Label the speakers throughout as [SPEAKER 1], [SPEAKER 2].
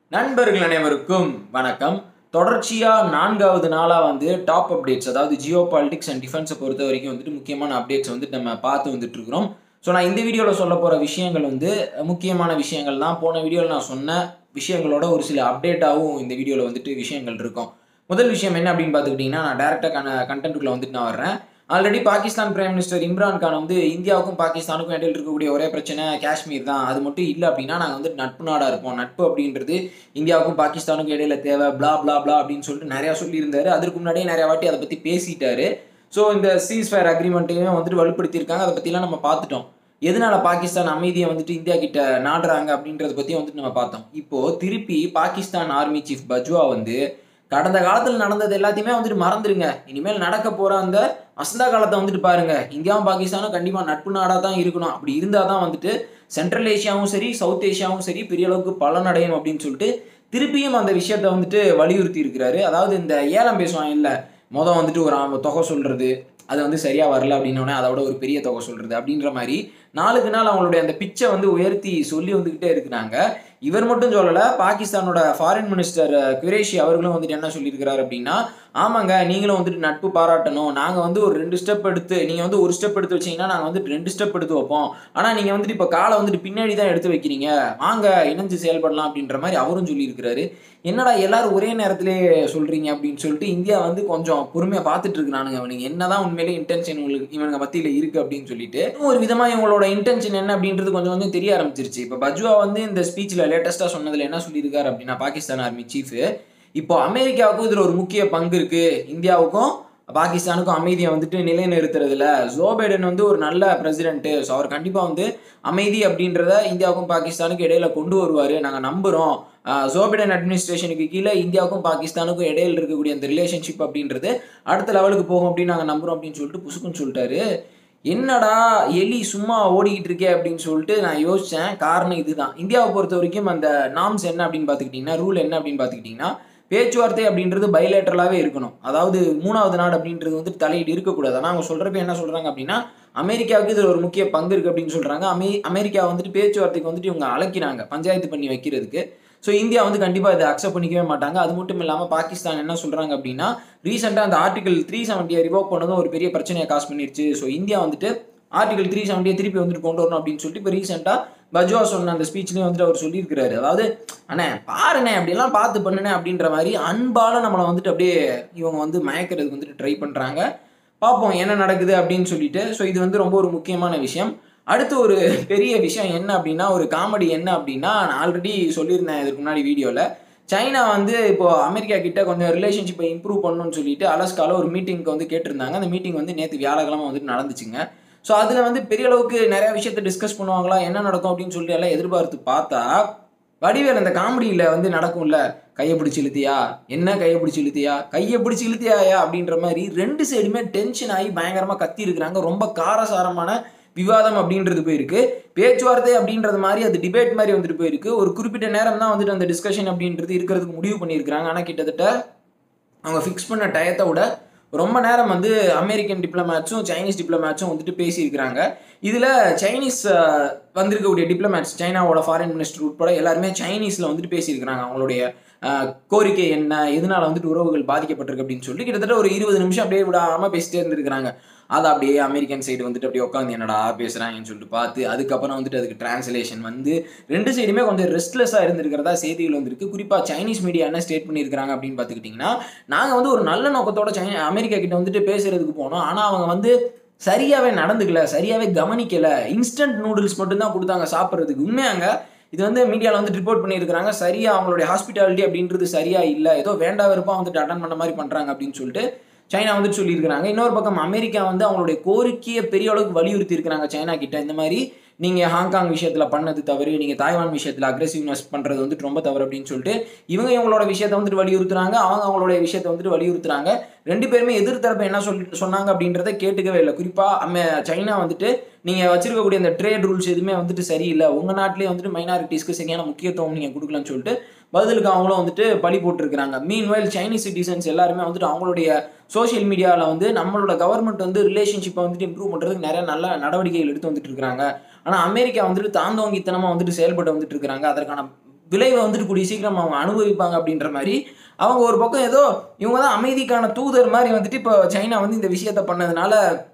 [SPEAKER 1] நண்பர்கள் அனைவருக்கும் வணக்கம். தொடர்ச்சியா 4வது நாளா டாப் அப்டேட்ஸ், அதாவது ஜியோ பாலிடிக்ஸ் அண்ட் டிஃபென்ஸை பொறுத்த வரைக்கும் முக்கியமான அப்டேட்ஸ் நம்ம பார்த்து வந்துட்டு இருக்கிறோம். ஸோ நான் இந்த வீடியோவில் சொல்ல போகிற விஷயங்கள் முக்கியமான விஷயங்கள் தான். போன வீடியோவில் நான் சொன்ன விஷயங்களோட ஒரு சில அப்டேட்டாகவும் இந்த வீடியோவில் விஷயங்கள் இருக்கும். முதல் விஷயம் என்ன அப்படின்னு பார்த்துக்கிட்டிங்கன்னா, நான் டேரெக்டாக கண்டென்ட்டுக்குள்ளே நான் வர்றேன். Already Pakistan prime minister Imran Khan இந்தியாவுக்கும் பாகிஸ்தானுக்கும் இடையில் இருக்கக்கூடிய ஒரே பிரச்சனை காஷ்மீர் தான். அது மட்டும் இல்லை அப்படின்னா நாங்கள் நட்பு நாடாக இருப்போம். நட்பு அப்படின்றது இந்தியாவுக்கும் பாகிஸ்தானுக்கும் இடையில தேவை, பிளா பிளா பிளா அப்படின்னு சொல்லிட்டு நிறையா சொல்லியிருந்தாரு. அதற்கு முன்னாடியே நிறையா வாட்டி அதை பற்றி பேசிட்டாரு. ஸோ இந்த சீஸ் ஃபயர் அக்ரிமெண்ட்டையும் வலுப்படுத்தியிருக்காங்க. அதை பற்றிலாம் நம்ம பார்த்துட்டோம். எதனால பாகிஸ்தான் அமைதியை இந்தியா கிட்ட நாடுறாங்க அப்படின்றத பற்றியும் நம்ம பார்த்தோம். இப்போது திருப்பி பாகிஸ்தான் ஆர்மி சீஃப் பஜ்வா கடந்த காலத்தில் நடந்தது எல்லாத்தையுமே மறந்துடுங்க. இனிமேல் நடக்க போகிற அந்த வசந்த காலத்தை பாருங்க. இந்தியாவும் பாகிஸ்தானும் கண்டிப்பாக நட்பு நாடாக தான் இருக்கணும். அப்படி இருந்தால் தான் சென்ட்ரல் ஏஷியாவும் சரி, சவுத் ஏஷியாவும் சரி பெரிய அளவுக்கு பலனடையும் அப்படின்னு சொல்லிட்டு திருப்பியும் அந்த விஷயத்தை வலியுறுத்தி இருக்கிறாரு. அதாவது இந்த ஏலம் பேசுவாங்க இல்லை, மொதல் ஒரு தொகை சொல்கிறது, அது சரியாக வரல அப்படின்னோடனே அதோட ஒரு பெரிய தொகை சொல்கிறது அப்படின்ற மாதிரி நாளுக்கு நாள் அவங்களுடைய அந்த பிச்சை உயர்த்தி சொல்லி வந்துக்கிட்டே இருக்கிறாங்க. இவர் மட்டும் சொல்லலை, பாகிஸ்தானோட ஃபாரின் மினிஸ்டர் குரேஷி அவர்களும் என்ன சொல்லியிருக்கிறார் அப்படின்னா, ஆமாங்க நீங்களும் நட்பு பாராட்டணும். நாங்கள் ஒரு 2 ஸ்டெப் எடுத்து, நீங்கள் ஒரு ஸ்டெப் எடுத்து வச்சிங்கன்னா நாங்கள் 2 ஸ்டெப் எடுத்து வைப்போம். ஆனால் நீங்கள் இப்போ காலை பின்னாடி தான் எடுத்து வைக்கிறீங்க, வாங்க இணைஞ்சு செயல்படலாம் அப்படின்ற மாதிரி அவரும் சொல்லியிருக்கிறாரு. என்னடா எல்லாரும் ஒரே நேரத்திலே சொல்கிறீங்க அப்படின்னு சொல்லிட்டு இந்தியா கொஞ்சம் பொறுமையாக பார்த்துட்டு இருக்கிறானுங்க. இவனுங்க என்னதான் உண்மையிலே இன்டென்ஷன் இவனுங்க மத்தியில் இருக்குது அப்படின்னு சொல்லிட்டு ஒரு விதமாக இவங்களோட இன்டென்ஷன் என்ன அப்படின்றது கொஞ்சம் கொஞ்சம் தெரிய ஆரம்பிச்சிருச்சு. இப்போ பஜ்வா இந்த ஸ்பீச்சில் லேட்டஸ்ட்டாக சொன்னதில் என்ன சொல்லியிருக்காரு அப்படின்னா, பாகிஸ்தான் ஆர்மி சீஃப் இப்போ அமெரிக்காவுக்கும் இதில் ஒரு முக்கிய பங்கு இருக்குது. இந்தியாவுக்கும் பாகிஸ்தானுக்கும் அமைதியை நிலைநிறுத்துறதுல ஜோ பைடன் ஒரு நல்ல பிரசிடென்ட்டு. ஸோ அவர் கண்டிப்பாக அமைதி அப்படின்றத இந்தியாவுக்கும் பாகிஸ்தானுக்கும் இடையில கொண்டு வருவார், நாங்கள் நம்புகிறோம். ஜோ பைடன் அட்மினிஸ்ட்ரேஷனுக்கு கீழே இந்தியாவுக்கும் பாகிஸ்தானுக்கும் இடையில் இருக்கக்கூடிய அந்த ரிலேஷன்ஷிப் அப்படின்றது அடுத்த லெவலுக்கு போகும் அப்படின்னு நாங்கள் நம்புகிறோம் அப்படின்னு சொல்லிட்டு புசுக்குன்னு சொல்லிட்டாரு. என்னடா எலி சும்மா ஓடிக்கிட்டு இருக்கே அப்படின்னு சொல்லிட்டு நான் யோசித்தேன். காரணம் இதுதான். இந்தியாவை பொறுத்த வரைக்கும் அந்த நார்ம்ஸ் என்ன அப்படின்னு பார்த்துக்கிட்டிங்கன்னா, ரூல் என்ன அப்படின்னு பார்த்துக்கிட்டிங்கன்னா, பேச்சுவார்த்தை அப்படின்றது பைலேட்டரலாகவே இருக்கணும். அதாவது 3வது நாடு அப்படின்றது தலையீடு இருக்கக்கூடாது. ஆனால் அவங்க சொல்கிறப்ப என்ன சொல்கிறாங்க அப்படின்னா, அமெரிக்காவுக்கு இதில் ஒரு முக்கிய பங்கு இருக்குது அப்படின்னு சொல்கிறாங்க. அமெரிக்கா பேச்சுவார்த்தைக்கு இவங்க அழைக்கிறாங்க பஞ்சாயத்து பண்ணி வைக்கிறதுக்கு. ஸோ இந்தியா கண்டிப்பாக இதை அக்செப்ட் பண்ணிக்கவே மாட்டாங்க. அது மட்டும் இல்லாமல் பாகிஸ்தான் என்ன சொல்கிறாங்க அப்படின்னா, ரீசெண்டாக அந்த ஆர்டிகல் 370 ரிவோக் பண்ணதும் ஒரு பெரிய பிரச்சனையை காசு பண்ணிருச்சு. ஸோ இந்தியா ஆர்டிகல் 370 திருப்பி கொண்டு வரணும் அப்படின்னு சொல்லிட்டு இப்போ ரீசெண்டாக பஜ்வா சொன்ன அந்த ஸ்பீச்லேயும் அவர் சொல்லியிருக்கிறாரு. அதாவது அண்ணே பாருண்ணே அப்படியெல்லாம் பார்த்து பண்ணுனே அப்படின்ற மாதிரி அன்பால் நம்மளை அப்படியே இவங்க மயக்கிறதுக்கு ட்ரை பண்ணுறாங்க. பார்ப்போம் என்ன நடக்குது அப்படின்னு சொல்லிட்டு. ஸோ இது ரொம்ப ஒரு முக்கியமான விஷயம். அடுத்து ஒரு பெரிய விஷயம் என்ன அப்படின்னா, ஒரு காமெடி என்ன அப்படின்னா, நான் ஆல்ரெடி சொல்லியிருந்தேன் இதுக்கு முன்னாடி வீடியோவில். சைனா இப்போ அமெரிக்கா கிட்ட கொஞ்சம் ரிலேஷன்ஷிப்பை இம்ப்ரூவ் பண்ணணும்னு சொல்லிட்டு அலாஸ்காவில் ஒரு மீட்டிங்க்கு கேட்டிருந்தாங்க. அந்த மீட்டிங் நேற்று வியாழக்கிழமை நடந்துச்சுங்க. ஸோ அதில் பெரிய அளவுக்கு நிறைய விஷயத்தை டிஸ்கஸ் பண்ணுவாங்களா, என்ன நடக்கும் அப்படின்னு சொல்லிட்டு எல்லாம் எதிர்பார்த்து பார்த்தா, வடிவேல் அந்த காமெடியில் நடக்கும்ல, கையை பிடிச்சி இழுத்தியா, என்ன கையை பிடிச்சி இழுத்தியா, கையை பிடிச்சி இழுத்தியாயா அப்படின்ற மாதிரி 2 சைடுமே டென்ஷன் ஆகி பயங்கரமாக கத்தி இருக்கிறாங்க. ரொம்ப காரசாரமான விவாதம் அப்படின்றது போயிருக்கு. பேச்சுவார்த்தை அப்படின்றது மாதிரி அது டிபேட் மாதிரி போயிருக்கு. ஒரு குறிப்பிட்ட நேரம் தான் அந்த டிஸ்கஷன் அப்படின்றது இருக்கிறதுக்கு முடிவு பண்ணியிருக்கிறாங்க. ஆனால் கிட்டத்தட்ட அவங்க ஃபிக்ஸ் பண்ண டயத்தை விட ரொம்ப நேரம் அமெரிக்கன் டிப்ளமேட்ஸும் சைனீஸ் டிப்ளமேட்ஸும் பேசியிருக்கிறாங்க. இதில் சைனீஸ் வந்திருக்கக்கூடிய டிப்ளமேட்ஸ், சைனாவோட ஃபாரின் மினிஸ்டர் உட்பட எல்லாருமே சைனீஸில் பேசியிருக்கிறாங்க. அவங்களுடைய கோரிக்கை என்ன, எதனால உறவுகள் பாதிக்கப்பட்டிருக்கு அப்படின்னு சொல்லி கிட்டத்தட்ட ஒரு 20 நிமிஷம் அப்படியே விடாமல் பேசிட்டே இருந்திருக்கிறாங்க. அதை அப்படியே அமெரிக்கன் சைடு அப்படியே உட்காந்து என்னடா பேசுகிறாங்கன்னு சொல்லிட்டு பார்த்து அதுக்கப்புறம் அதுக்கு டிரான்ஸ்லேஷன் 2 சைடுமே கொஞ்சம் ரெஸ்ட்லெஸ்ஸாக இருந்திருக்கிறதா செய்திகள் வந்திருக்கு. குறிப்பாக சைனீஸ் மீடியா என்ன ஸ்டேட் பண்ணியிருக்கிறாங்க அப்படின்னு பார்த்துக்கிட்டிங்கன்னா, நாங்கள் ஒரு நல்ல நோக்கத்தோட அமெரிக்கா கிட்ட பேசுறதுக்கு போனோம். ஆனால் அவங்க சரியாகவே நடந்துக்கல, சரியாகவே கவனிக்கலை. இன்ஸ்டன்ட் நூடுல்ஸ் மட்டும்தான் கொடுத்தாங்க சாப்பிட்றதுக்கு. உண்மையாங்க இது மீடியாவில் ரிப்போர்ட் பண்ணியிருக்கிறாங்க. சரியாக அவங்களுடைய ஹாஸ்பிட்டாலிட்டி அப்படின்றது சரியாக இல்லை, ஏதோ வேண்டா வெறுப்பாக அட்டன் பண்ண மாதிரி பண்ணுறாங்க அப்படின்னு சொல்லிட்டு சைனா சொல்லியிருக்கிறாங்க. இன்னொரு பக்கம் அமெரிக்கா அவங்களுடைய கோரிக்கையை பெரிய அளவுக்கு வலியுறுத்தி இருக்கிறாங்க சைனா கிட்ட. இந்த மாதிரி நீங்கள் ஹாங்காங் விஷயத்தில் பண்ணது தவறு, நீங்கள் தாய்வான் விஷயத்தில் அக்ரெசிவ்னஸ் பண்ணுறது ரொம்ப தவறு அப்படின்னு சொல்லிட்டு இவங்களோட விஷயத்தை வலியுறுத்துறாங்க, அவங்க அவங்களுடைய விஷயத்தை வலியுறுத்துறாங்க. 2 பேருமே எதிர்த்தரப்பு என்ன சொன்னாங்க அப்படின்றத கேட்டுக்கவே இல்லை. குறிப்பாக சைனா நீங்கள் வச்சிருக்கக்கூடிய அந்த ட்ரேட் ரூல்ஸ் எதுவுமே சரியில்லை, உங்கள் நாட்டிலே மைனாரிட்டிஸ்க்கு சரியான முக்கியத்துவம் நீங்கள் கொடுக்கலன்னு சொல்லிட்டு பதிலுக்கு அவங்களும் பழி போட்டிருக்கிறாங்க. மீன்வைல் சைனீஸ் சிட்டிசன்ஸ் எல்லாருமே அவங்களுடைய சோஷியல் மீடியாவில் நம்மளோட கவர்மெண்ட் ரிலேஷன்ஷிப்பை இம்ப்ரூவ் பண்ணுறதுக்கு நிறைய நல்ல நடவடிக்கைகள் எடுத்து இருக்கிறாங்க. ஆனால் அமெரிக்கா தாந்தோங்கித்தனமாக செயல்பட்டு இருக்கிறாங்க. அதற்கான விளைவை வந்துட்டு கூடிய சீக்கிரம் அவங்க அனுபவிப்பாங்க அப்படின்ற மாதிரி அவங்க ஒரு பக்கம் ஏதோ இவங்க தான் அமைதிக்கான தூதர் மாதிரி வந்துட்டு இப்போ சைனா வந்து இந்த விஷயத்த பண்ணதுனால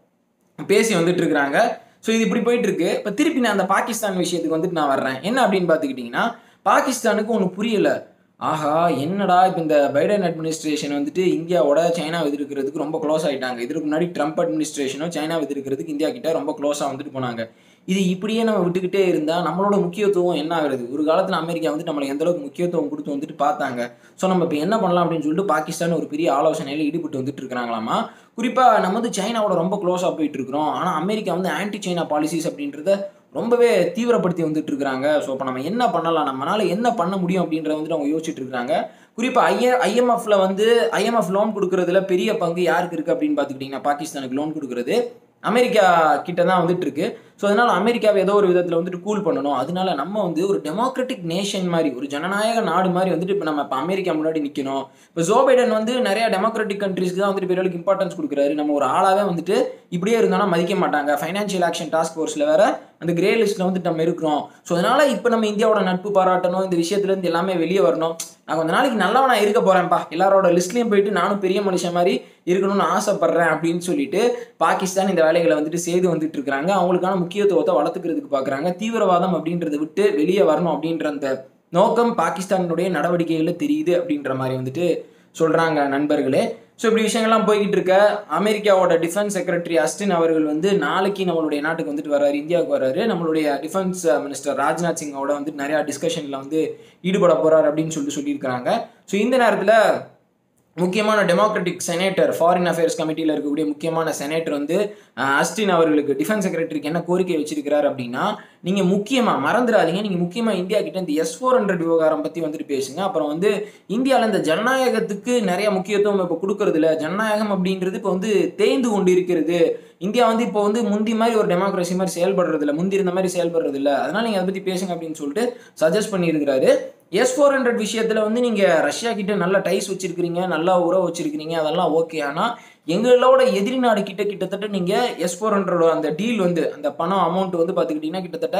[SPEAKER 1] பேசி வந்துட்டு இருக்கிறாங்க. ஸோ இது இப்படி போயிட்டு இருக்கு. இப்போ திருப்பி நான் அந்த பாகிஸ்தான் விஷயத்துக்கு வந்துட்டு நான் வர்றேன். என்ன அப்படின்னு பார்த்துக்கிட்டிங்கன்னா, பாகிஸ்தானுக்கு ஒன்று புரியல. ஆஹா என்னடா இப்போ இந்த பைடன் அட்மினிஸ்ட்ரேஷன் வந்துட்டு இந்தியாவோட சைனா எதிர்க்கிறதுக்கு ரொம்ப க்ளோஸ் ஆகிட்டாங்க. இதற்கு முன்னாடி ட்ரம்ப் அட்மினிஸ்ட்ரேஷனும் சைனா எதிர்க்கிறதுக்கு இந்தியா கிட்ட ரொம்ப க்ளோஸாக வந்துட்டு போனாங்க. இது இப்படியே நம்ம விட்டுக்கிட்டே இருந்தால் நம்மளோட முக்கியத்துவம் என்ன ஆகுறது? ஒரு காலத்தில் அமெரிக்கா வந்துட்டு நம்மளை எந்த அளவுக்கு முக்கியத்துவம் கொடுத்து வந்துட்டு பார்த்தாங்க. ஸோ நம்ம இப்போ என்ன பண்ணலாம் அப்படின்னு சொல்லிட்டு பாகிஸ்தான் ஒரு பெரிய ஆலோசனையில் ஈடுபட்டு வந்துட்டு இருக்கிறாங்களாமா. குறிப்பாக நம்ம வந்து சைனாவோட ரொம்ப க்ளோஸாக போயிட்டு இருக்கிறோம். ஆனால் அமெரிக்கா வந்து ஆன்டி சைனா பாலிசிஸ் அப்படின்றத ரொம்பவே தீவிரப்படுத்தி வந்துட்டு இருக்கிறாங்க. ஸோ இப்போ நம்ம என்ன பண்ணலாம், நம்மளால என்ன பண்ண முடியும் அப்படின்றத வந்துட்டு அவங்க யோசிச்சுட்டு இருக்காங்க. குறிப்பாக ஐஎம்எஃப்ல வந்து ஐஎம்எஃப் லோன் கொடுக்கறதுல பெரிய பங்கு யாருக்கு இருக்குது அப்படின்னு பார்த்துக்கிட்டிங்கன்னா, பாகிஸ்தானுக்கு லோன் கொடுக்குறது அமெரிக்கா கிட்ட தான் வந்துட்டு இருக்கு. ஸோ அதனால அமெரிக்காவை ஏதோ ஒரு விதத்தில் வந்துட்டு கூல் பண்ணணும். அதனால நம்ம வந்து ஒரு டெமோக்ராட்டிக் நேஷன் மாதிரி, ஒரு ஜனநாயக நாடு மாதிரி வந்துட்டு இப்போ நம்ம இப்போ அமெரிக்கா முன்னாடி நிற்கணும். இப்போ ஜோ பைடன் வந்து நிறைய டெமோக்ராட்டிக் கண்ட்ரீஸ்க்கு தான் வந்துட்டு பெரிய அளவுக்கு இம்பார்ட்டன்ஸ் கொடுக்குறாரு. நம்ம ஒரு ஆளாவே வந்துட்டு இப்படியே இருந்தோம்னா மதிக்க மாட்டாங்க. ஃபைனான்ஷியல் ஆக்ஷன் டாஸ்க் ஃபோர்ஸில் வேற அந்த கிரே லிஸ்ட்டில் வந்துட்டு நம்ம இருக்கிறோம். ஸோ அதனால இப்போ நம்ம இந்தியாவோட நட்பு பாராட்டணும், இந்த விஷயத்துலேருந்து எல்லாமே வெளியே வரணும். நான் கொஞ்ச நாளைக்கு நல்லவனா இருக்க போறேன்ப்பா, எல்லாரோட லிஸ்ட்லையும் போயிட்டு நானும் பெரிய மனுஷன் மாதிரி இருக்கணும்னு ஆசைப்படுறேன் அப்படின்னு சொல்லிட்டு பாகிஸ்தான் இந்த வேலைகளை வந்துட்டு செய்து வந்துட்டு இருக்கிறாங்க. அவங்களுக்கான முக்கியத்துவத்தை வளர்த்துக்கிறதுக்கு பார்க்குறாங்க. தீவிரவாதம் அப்படின்றத விட்டு வெளியே வரணும் அப்படின்ற அந்த நோக்கம் பாகிஸ்தானுடைய நடவடிக்கைகளில் தெரியுது அப்படின்ற மாதிரி வந்துட்டு சொல்றாங்க நண்பர்களே. ஸோ இப்படி விஷயங்கள்லாம் போய்கிட்டு இருக்க அமெரிக்காவோட டிஃபென்ஸ் செக்ரட்டரி அஸ்டின் அவர்கள் வந்து நாளைக்கு நம்மளுடைய நாட்டுக்கு வந்துட்டு வர்றாரு, இந்தியாவுக்கு வர்றாரு. நம்மளுடைய டிஃபென்ஸ் மினிஸ்டர் ராஜ்நாத் சிங்கோட வந்து நிறையா டிஸ்கஷனில் வந்து ஈடுபட போறாரு அப்படின்னு சொல்லியிருக்கிறாங்க. ஸோ இந்த நேரத்தில் முக்கியமான டெமோக்ராட்டிக் செனேட்டர், ஃபாரின் அஃபேர்ஸ் கமிட்டியில் இருக்கக்கூடிய முக்கியமான செனேட்டர் வந்து அஸ்டின் அவர்களுக்கு டிஃபென்ஸ் செக்ரட்டரிக்கு என்ன கோரிக்கை வச்சிருக்கிறார் அப்படின்னா, நீங்கள் முக்கியமாக மறந்துடாதீங்க, நீங்கள் முக்கியமாக இந்தியா கிட்ட இந்த S-400 விவகாரம் பற்றி வந்துட்டு பேசுங்க. அப்புறம் வந்து இந்தியாவில் இந்த ஜனநாயகத்துக்கு நிறைய முக்கியத்துவம் இப்போ கொடுக்கறதில்ல. ஜனநாயகம் அப்படின்றது இப்போ வந்து தேய்ந்து கொண்டு இருக்கிறது. இந்தியா வந்து இப்போ வந்து முந்தி மாதிரி ஒரு டெமோக்ரஸி மாதிரி செயல்படுறது இல்லை, முந்தி இருந்த மாதிரி செயல்படுறது இல்லை. அதனால நீங்கள் அதை பற்றி பேசுங்க அப்படின்னு சொல்லிட்டு சஜஸ்ட் பண்ணியிருக்கிறாரு. S-400 விஷயத்தில் வந்து நீங்கள் ரஷ்யா கிட்ட நல்ல டைஸ் வச்சிருக்கிறீங்க, நல்லா உறவு வச்சிருக்கிறீங்க, அதெல்லாம் ஓகே. ஆனால் எங்களோட எதிரி நாடு கிட்டத்தட்ட நீங்கள் S-400 அந்த டீல் வந்து அந்த பணம் அமௌண்ட் வந்து பார்த்துக்கிட்டிங்கன்னா கிட்டத்தட்ட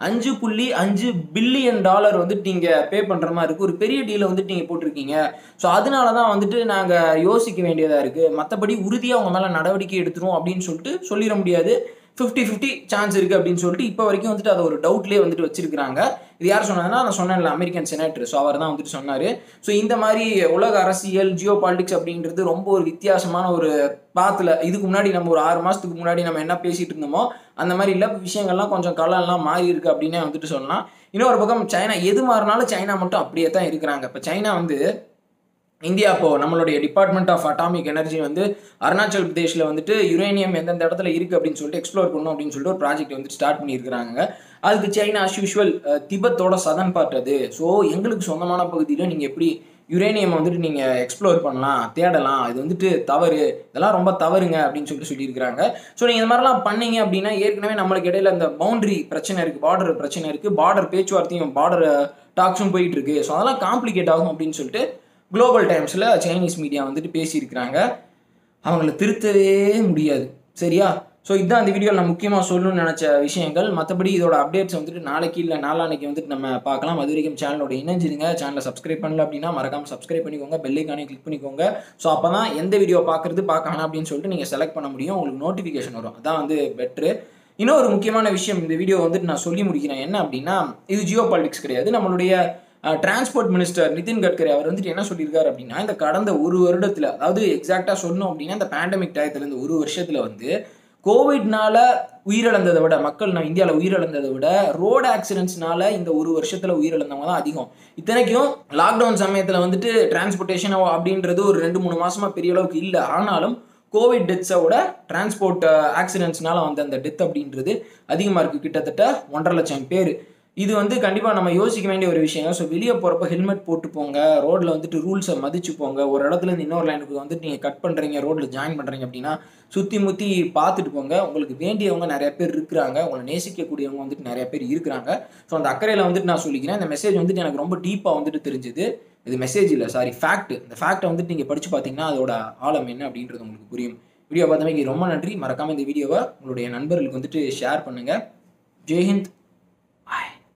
[SPEAKER 1] $5.5 பில்லியன் வந்துட்டு நீங்கள் பே பண்ணுற மாதிரி இருக்குது. ஒரு பெரிய டீலை வந்துட்டு நீங்கள் போட்டிருக்கீங்க. ஸோ அதனால தான் வந்துட்டு நாங்கள் யோசிக்க வேண்டியதாக இருக்குது. மற்றபடி உறுதியாக அவங்க மேலே நடவடிக்கை எடுத்துரும் அப்படின்னு சொல்லிட்டு சொல்லிட முடியாது. 50-50 சான்ஸ் இருக்குது அப்படின்னு சொல்லிட்டு இப்போ வரைக்கும் வந்துட்டு அதை ஒரு டவுட்லேயே வந்துட்டு வச்சிருக்கிறாங்க. இது யார் சொன்னதுன்னா, நான் சொன்னேன்ல அமெரிக்கன் செனேட்டர். ஸோ அவர் தான் வந்துட்டு சொன்னார். ஸோ இந்த மாதிரி உலக அரசியல், ஜியோ பாலிடிக்ஸ் அப்படின்றது ரொம்ப ஒரு வித்தியாசமான ஒரு பாத்தில் இதுக்கு முன்னாடி நம்ம ஒரு 6 மாதத்துக்கு முன்னாடி நம்ம என்ன பேசிகிட்டு இருந்தோமோ அந்த மாதிரி இல்லை, விஷயங்கள்லாம் கொஞ்சம் கலம்லாம் மாறி இருக்குது அப்படின்னே வந்துட்டு சொல்லலாம். இன்னொரு பக்கம் சைனா எது மாறினாலும் சைனா மட்டும் அப்படியே தான் இருக்கிறாங்க. இப்போ சைனா வந்து இந்தியா இப்போ நம்மளுடைய டிபார்ட்மெண்ட் ஆஃப் அட்டாமிக் எனர்ஜி வந்து அருணாச்சல் பிரதேஷில் வந்துட்டு யுரேனியம் எந்தெந்த இடத்துல இருக்குது அப்படின்னு சொல்லிட்டு எக்ஸ்ப்ளோர் பண்ணணும் அப்படின்னு சொல்லிட்டு ஒரு ப்ராஜெக்ட் வந்துட்டு ஸ்டார்ட் பண்ணியிருக்கிறாங்க. அதுக்கு சைனா அஸ் யூஷுவல் திபெத்தோட சதன் பார்ட் அது. ஸோ எங்களுக்கு சொந்தமான பகுதியில் நீங்கள் எப்படி யுரேனியம் வந்துட்டு நீங்கள் எக்ஸ்ப்ளோர் பண்ணலாம், தேடலாம், இது வந்துட்டு தவறு, இதெல்லாம் ரொம்ப தவறுங்க அப்படின்னு சொல்லிட்டு சொல்லியிருக்கிறாங்க. ஸோ நீங்கள் இந்த மாதிரிலாம் பண்ணீங்க அப்படின்னா ஏற்கனவே நம்மளுக்கு இடையில அந்த பவுண்டரி பிரச்சனை இருக்குது, பார்டர் பிரச்சனை இருக்குது, பார்டர் பேச்சுவார்த்தையும் பார்டர் டாக்ஸும் போயிட்டு இருக்கு. ஸோ அதெல்லாம் காம்ப்ளிகேட் ஆகும் அப்படின்னு சொல்லிட்டு குளோபல் டைம்ஸில் சைனீஸ் மீடியா வந்துட்டு பேசியிருக்கிறாங்க. அவங்கள திருத்தவே முடியாது. சரியா? ஸோ இதுதான் இந்த வீடியோவில் நான் முக்கியமாக சொல்லணும்னு நினச்ச விஷயங்கள். மற்றபடி இதோட அப்டேட்ஸ் வந்துட்டு நாளைக்கு இல்லை நாளான்னைக்கு வந்துட்டு நம்ம பார்க்கலாம். அது வரைக்கும் சேனலோட இணைஞ்சிருங்க. சேனலை சப்ஸ்கிரைப் பண்ணல அப்படின்னா மறக்காமல் சப்ஸ்கிரைப் பண்ணிக்கோங்க, பெல் ஐக்கானே கிளிக் பண்ணிக்கோங்க. ஸோ அப்போ தான் எந்த வீடியோ பார்க்கலாம் அப்படின்னு சொல்லிட்டு நீங்கள் செலக்ட் பண்ண முடியும், உங்களுக்கு நோட்டிஃபிகேஷன் வரும். அதான் வந்து பெட்ரு. இன்னொரு முக்கியமான விஷயம் இந்த வீடியோ வந்துட்டு நான் சொல்லி முடிக்கிறேன். என்ன அப்படின்னா, இது ஜியோ பாலிடிக்ஸ் கிடையாது. நம்மளுடைய டிரான்ஸ்போர்ட் மினிஸ்டர் நிதின் கட்கரி அவர் வந்துட்டு என்ன சொல்லியிருக்காரு அப்படின்னா, இந்த கடந்த ஒரு வருடத்தில், அதாவது எக்ஸாக்டாக சொல்லணும் அப்படின்னா இந்த பேண்டமிக் டயத்தில் இந்த ஒரு வருஷத்தில் வந்து கோவிட்னால உயிரிழந்ததை விட, மக்கள் நம்ம இந்தியாவில் உயிரிழந்ததை விட ரோடு ஆக்சிடென்ட்ஸ்னால இந்த ஒரு வருஷத்தில் உயிரிழந்தவங்க தான் அதிகம். இத்தனைக்கும் லாக்டவுன் சமயத்தில் வந்துட்டு டிரான்ஸ்போர்ட்டேஷன் அப்படின்றது ஒரு 2-3 மாசமாக பெரிய அளவுக்கு இல்லை. ஆனாலும் கோவிட் டெத்ஸை விட டிரான்ஸ்போர்ட் ஆக்சிடென்ட்ஸ்னால வந்த அந்த டெத் அப்படின்றது அதிகமாக இருக்குது. கிட்டத்தட்ட 1.5 லட்சம் பேர். இது வந்து கண்டிப்பாக நம்ம யோசிக்க வேண்டிய ஒரு விஷயம். ஸோ வெளியே போகிறப்ப ஹெல்மெட் போட்டு போங்க, ரோட்டில் வந்துட்டு ரூல்ஸை மதிச்சு போங்க. ஒரு இடத்துலேருந்து இன்னொரு லைனுக்கு வந்துட்டு நீங்கள் கட் பண்ணுறீங்க, ரோட்டில் ஜாயின் பண்ணுறீங்க அப்படின்னா சுற்றி முற்றி பார்த்துட்டு போங்க. உங்களுக்கு வேண்டியவங்க நிறைய பேர் இருக்கிறாங்க, உங்களை நேசிக்கக்கூடியவங்க வந்துட்டு நிறைய பேர் இருக்கிறாங்க. ஸோ அந்த அக்கறையில் வந்துட்டு நான் சொல்லிக்கிறேன். இந்த மெசேஜ் வந்துட்டு எனக்கு ரொம்ப டீப்பாக வந்துட்டு தெரிஞ்சுது. இது மெசேஜ் இல்லை, சாரி ஃபேக்ட். இந்த ஃபேக்டை வந்துட்டு நீங்கள் படித்து பார்த்தீங்கன்னா அதோட ஆழம் என்ன அப்படின்றது உங்களுக்கு புரியும். வீடியோ பார்த்தமைக்கு ரொம்ப நன்றி. மறக்காமல் இந்த வீடியோவை உங்களுடைய நண்பர்களுக்கு வந்துட்டு ஷேர் பண்ணுங்கள். ஜெய்ஹிந்த்.